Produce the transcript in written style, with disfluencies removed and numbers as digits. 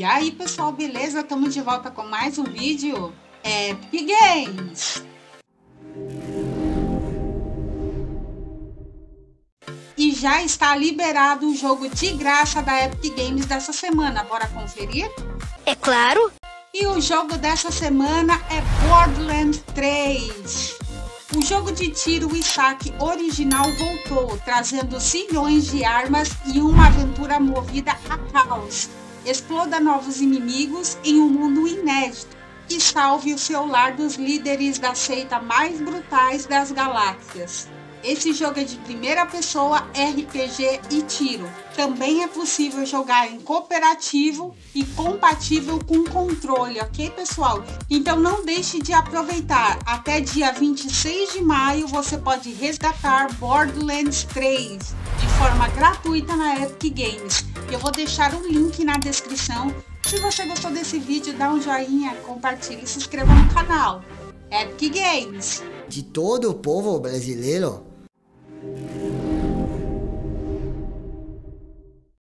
E aí pessoal, beleza? Estamos de volta com mais um vídeo Epic Games. E já está liberado o jogo de graça da Epic Games dessa semana, bora conferir? É claro! E o jogo dessa semana é Borderlands 3. O jogo de tiro e saque original voltou, trazendo zilhões de armas e uma aventura movida a caos. Exploda novos inimigos em um mundo inédito e salve o seu lar dos líderes da seita mais brutais das galáxias. Esse jogo é de primeira pessoa, RPG e tiro. Também é possível jogar em cooperativo e compatível com controle, ok pessoal? Então não deixe de aproveitar. Até dia 26 de maio você pode resgatar Borderlands 3 de forma gratuita na Epic Games. Eu vou deixar o link na descrição. Se você gostou desse vídeo, dá um joinha, compartilhe e se inscreva no canal. Epic Games. De todo o povo brasileiro,